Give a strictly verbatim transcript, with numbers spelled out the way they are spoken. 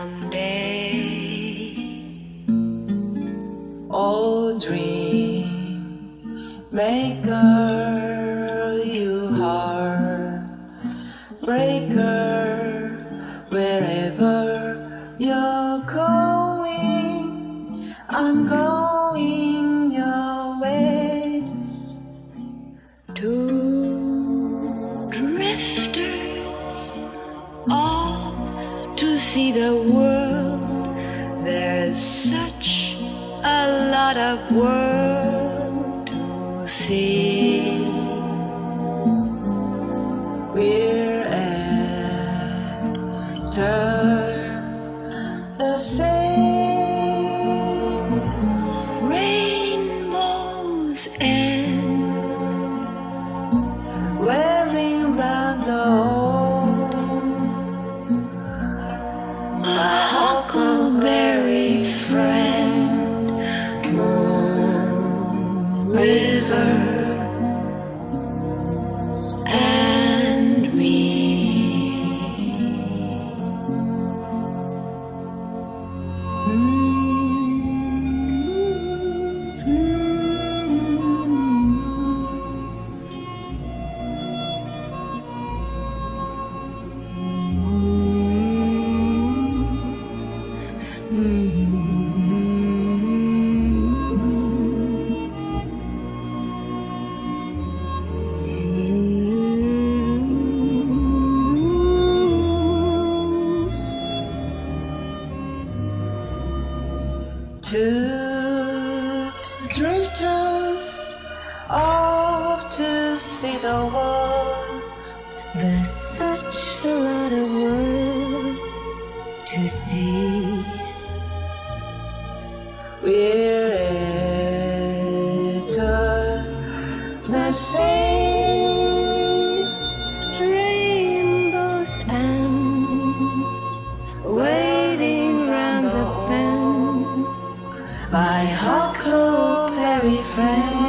someday. Audrey, maker, you heartbreaker, wherever you're going, I'm going your way. Two drifters off to see the world. There's such a lot of world to see. We're after the same Rainbows and wearing round the hole. my huckleberry friend, moon, river, and me. Two drifters off to see the world. There's such a lot of world to see. We're after the same Rainbows and waiting round the bend. my huckleberry friend.